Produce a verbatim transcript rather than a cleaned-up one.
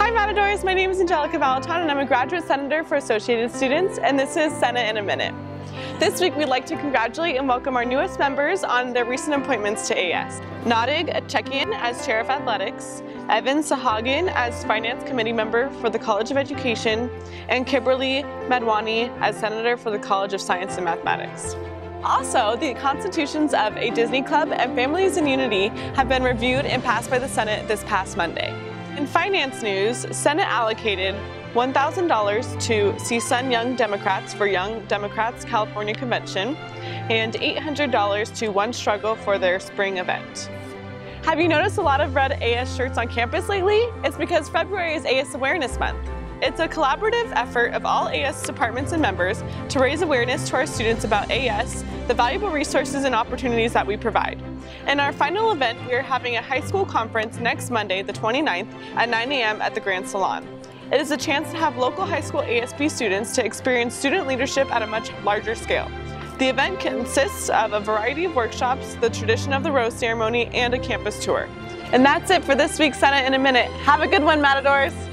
Hi Matadors, my name is Angelica Valaton and I'm a graduate senator for Associated Students, and this is Senate in a Minute. This week we'd like to congratulate and welcome our newest members on their recent appointments to A S. Nadig Achekian as Chair of Athletics, Evan Sahagan as Finance Committee Member for the College of Education, and Kimberly Madwani as Senator for the College of Science and Mathematics. Also, the constitutions of A Disney Club and Families in Unity have been reviewed and passed by the Senate this past Monday. In finance news, Senate allocated one thousand dollars to CSUN Young Democrats for Young Democrats California Convention and eight hundred dollars to One Struggle for their spring event. Have you noticed a lot of red A S shirts on campus lately? It's because February is A S Awareness Month. It's a collaborative effort of all A S departments and members to raise awareness to our students about A S, the valuable resources and opportunities that we provide. In our final event, we are having a high school conference next Monday, the twenty-ninth at nine A M at the Grand Salon. It is a chance to have local high school A S B students to experience student leadership at a much larger scale. The event consists of a variety of workshops, the tradition of the rose ceremony, and a campus tour. And that's it for this week's Senate in a Minute. Have a good one, Matadors!